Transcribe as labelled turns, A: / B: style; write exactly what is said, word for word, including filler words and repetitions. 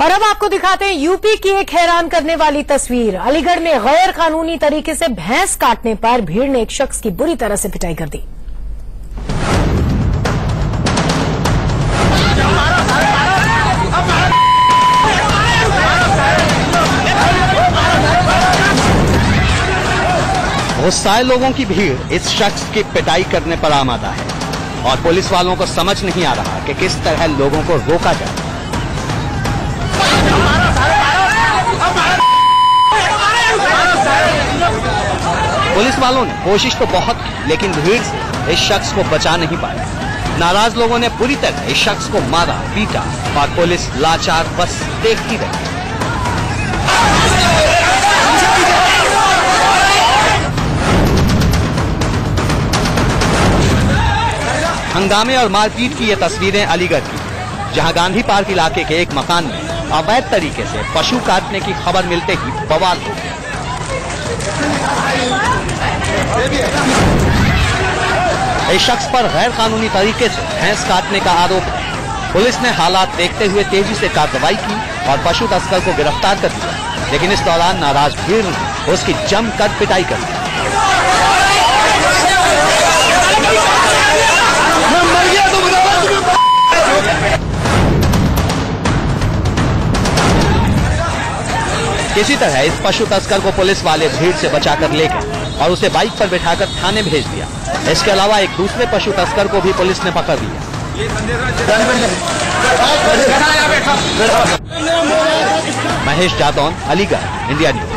A: और अब आपको दिखाते हैं यूपी की एक हैरान करने वाली तस्वीर। अलीगढ़ में गैर कानूनी तरीके से भैंस काटने पर भीड़ ने एक शख्स की बुरी तरह से पिटाई कर दी।
B: गुस्साए लोगों की भीड़ इस शख्स की पिटाई करने पर आमादा है और पुलिस वालों को समझ नहीं आ रहा कि किस तरह लोगों को रोका जाए। पुलिस वालों ने कोशिश तो बहुत की, लेकिन भीड़ से इस शख्स को बचा नहीं पाया। नाराज लोगों ने पूरी तरह इस शख्स को मारा, पीटा और पुलिस लाचार बस देखती रही। हंगामे और मारपीट की ये तस्वीरें अलीगढ़ की, जहां गांधी पार्क इलाके के एक मकान में अवैध तरीके से पशु काटने की खबर मिलते ही बवाल हो गया। इस शख्स पर गैर कानूनी तरीके से भैंस काटने का आरोप है। पुलिस ने हालात देखते हुए तेजी से कार्रवाई की और पशु तस्कर को गिरफ्तार कर दिया, लेकिन इस दौरान नाराज भीड़ ने उसकी जमकर पिटाई कर दी। किसी तरह इस पशु तस्कर को पुलिस वाले भीड़ से बचाकर ले गए और उसे बाइक पर बिठाकर थाने भेज दिया। इसके अलावा एक दूसरे पशु तस्कर को भी पुलिस ने पकड़ लिया। Mahesh Jadaun, Aligarh, India news.